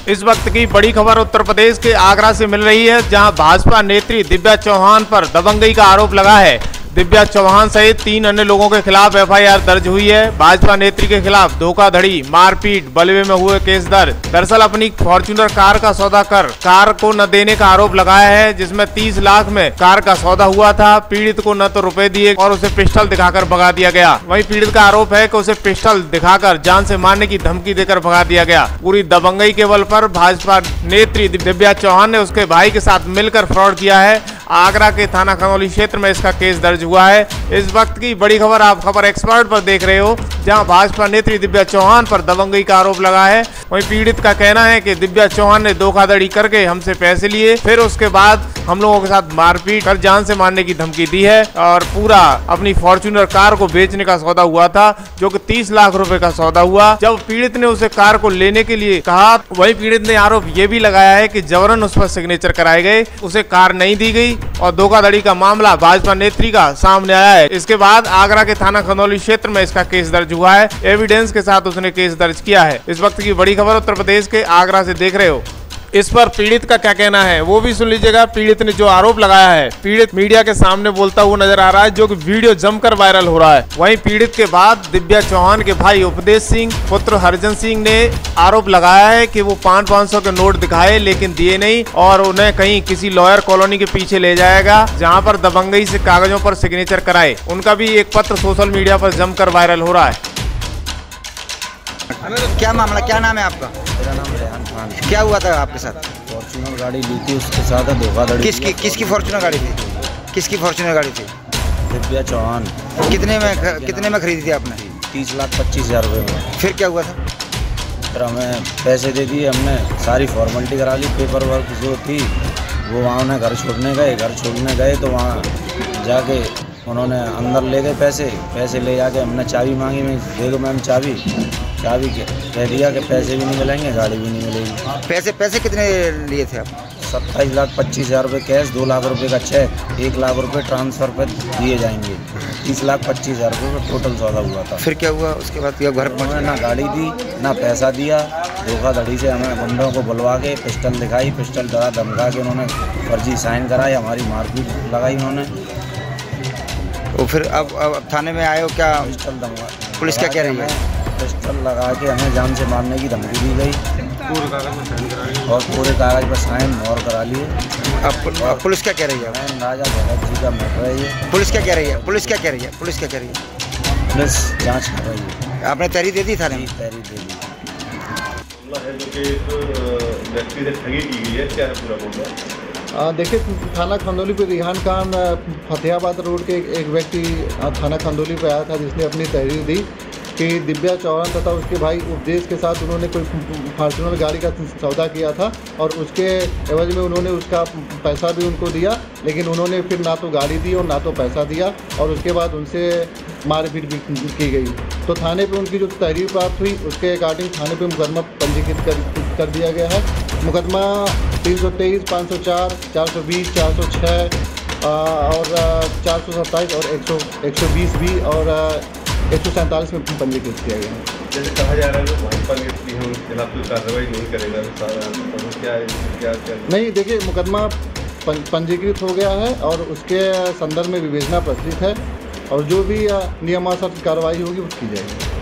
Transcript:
इस वक्त की बड़ी खबर उत्तर प्रदेश के आगरा से मिल रही है, जहां भाजपा नेत्री दिव्या चौहान पर दबंगई का आरोप लगा है। दिव्या चौहान सहित 3 अन्य लोगों के खिलाफ एफआईआर दर्ज हुई है। भाजपा नेत्री के खिलाफ धोखाधड़ी, मारपीट, बलवे में हुए केस दर्ज। दरअसल अपनी फॉर्च्यूनर कार का सौदा कर कार को न देने का आरोप लगाया है, जिसमें 30 लाख में कार का सौदा हुआ था। पीड़ित को न तो रुपए दिए और उसे पिस्टल दिखाकर भगा दिया गया। वहीं पीड़ित का आरोप है कि उसे पिस्टल दिखाकर जान से मारने की धमकी देकर भगा दिया गया। पूरी दबंगई के बल पर भाजपा नेत्री दिव्या चौहान ने उसके भाई के साथ मिलकर फ्रॉड किया है। आगरा के थाना खनौली क्षेत्र में इसका केस दर्ज हुआ है। इस वक्त की बड़ी खबर आप खबर एक्सपर्ट पर देख रहे हो, जहां भाजपा नेत्री दिव्या चौहान पर दबंगई का आरोप लगा है। वहीं पीड़ित का कहना है कि दिव्या चौहान ने धोखाधड़ी करके हमसे पैसे लिए, फिर उसके बाद हम लोगों के साथ मारपीट कर जान से मारने की धमकी दी है और पूरा अपनी फॉर्च्यूनर कार को बेचने का सौदा हुआ था, जो कि 30 लाख रुपए का सौदा हुआ। जब पीड़ित ने उसे कार को लेने के लिए कहा, वही पीड़ित ने आरोप ये भी लगाया है कि जबरन उस पर सिग्नेचर कराए गए, उसे कार नहीं दी गई और धोखाधड़ी का मामला भाजपा नेत्री का सामने आया है। इसके बाद आगरा के थाना खनौली क्षेत्र में इसका केस दर्ज हुआ है। एविडेंस के साथ उसने केस दर्ज किया है। इस वक्त की बड़ी खबर उत्तर प्रदेश के आगरा से देख रहे हो। इस पर पीड़ित का क्या कहना है वो भी सुन लीजिएगा। पीड़ित ने जो आरोप लगाया है, पीड़ित मीडिया के सामने बोलता हुआ नजर आ रहा है, जो कि वीडियो जमकर वायरल हो रहा है। वहीं पीड़ित के बाद दिव्या चौहान के भाई उपदेश सिंह पुत्र हरजन सिंह ने आरोप लगाया है कि वो 500 के नोट दिखाए लेकिन दिए नहीं और उन्हें कहीं किसी लॉयर कॉलोनी के पीछे ले जाएगा, जहाँ पर दबंगई से कागजों पर सिग्नेचर कराए। उनका भी एक पत्र सोशल मीडिया पर जमकर वायरल हो रहा है। क्या मामला, क्या नाम है आपका? मेरा नाम रेहान खान। क्या हुआ था आपके साथ? फॉर्च्यूनर गाड़ी ली थी, उसके साथ धोखाधड़ी। किसकी फॉर्च्यूनर गाड़ी थी? किसकी फॉर्च्यूनर गाड़ी थी? दिव्या चौहान। कितने में खरीदी थी आपने? 30,25,000 रुपये में। फिर क्या हुआ था? फिर हमें पैसे दे दिए, हमने सारी फॉर्मेलिटी करा ली, पेपर वर्क जो थी वो वहाँ उन्हें घर छोड़ने गए तो वहाँ जाके उन्होंने अंदर ले गए पैसे ले जाके हमने चाबी मांगी, मैं दे दो मैम चाबी कह दिया कि पैसे भी नहीं मिलेंगे, गाड़ी भी नहीं मिलेगी। पैसे कितने लिए थे आप? 27,25,000 रुपये कैश, 2 लाख रुपए का चेक, 1 लाख रुपए ट्रांसफ़र पर दिए जाएंगे। 30,25,000 रुपये का टोटल सौदा हुआ था। फिर क्या हुआ उसके बाद? घर पहुँचे, ना गाड़ी दी ना पैसा दिया। धोखाधड़ी से हमें बंदों को बुलवा के पिस्टल दिखाई, पिस्टल डरा धमका के उन्होंने फर्जी साइन कराई, हमारी मारपीट लगाई उन्होंने। तो फिर अब थाने में आए हो क्या? पिस्टल धमका, पुलिस क्या कह रही है? पिस्टल लगा के हमें जान से मारने की धमकी दी गई और पूरे कागज पर साइन और करा लिए। अब पुलिस क्या कह रही है? राजा भगत जी का मर रही है। पुलिस क्या कह रही है? पुलिस जांच कर रही है। आपने तहरीर दे दी थाने में? तहरीर दे दी। व्यक्ति से ठगी की गई है, क्या है पूरा मामला? देखिए, थाना खंदौली पे रेहान खान फतेहाबाद रोड के एक व्यक्ति थाना खंदौली पे आया था, जिसने अपनी तहरीर दी कि दिव्या चौहान तथा उसके भाई उपदेश के साथ उन्होंने कोई फॉर्च्यूनर गाड़ी का सौदा किया था और उसके एवज में उन्होंने उसका पैसा भी उनको दिया, लेकिन उन्होंने फिर ना तो गाड़ी दी और ना तो पैसा दिया और उसके बाद उनसे मारपीट भी की गई। तो थाने पे उनकी जो तहरीर प्राप्त हुई उसके अकॉर्डिंग थाने पे मुकदमा पंजीकृत कर दिया गया है। मुकदमा 323, 504, 420, 406 और 427 और 120 भी और 147 में पंजीकृत किया गया है। जैसे कहा जा रहा है कि भाजपा नेत्री है, उनके खिलाफ कोई कार्रवाई नहीं करेगा, क्या? नहीं, देखिए, मुकदमा पंजीकृत हो गया है और उसके संदर्भ में विवेचना प्रचलित है और जो भी नियमानुसार कार्रवाई होगी वो की जाएगी।